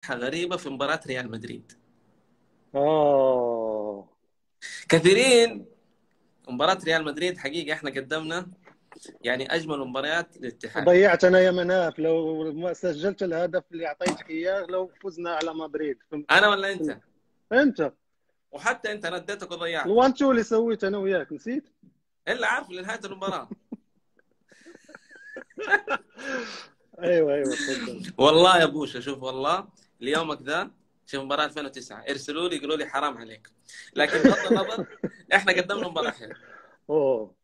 فضحة غريبة في مباراة ريال مدريد. اه. كثيرين مباراة ريال مدريد حقيقة احنا قدمنا يعني اجمل مباريات الاتحاد. ضيعت انا يا مناف، لو ما سجلت الهدف اللي اعطيتك اياه لو فزنا على مدريد انا ولا انت؟ انت. وحتى انت رديتك وضيعت. الوان تو اللي سويته انا وياك نسيت. الا عارف لنهاية المباراة. ايوه ايوه تفضل. والله يا بوشا شوف والله ليومك ذا، شوف مباراة 2009 ارسلوا لي يقولوا لي حرام عليك، لكن بغض النظر احنا قدمنا مباراة حلوة. اوه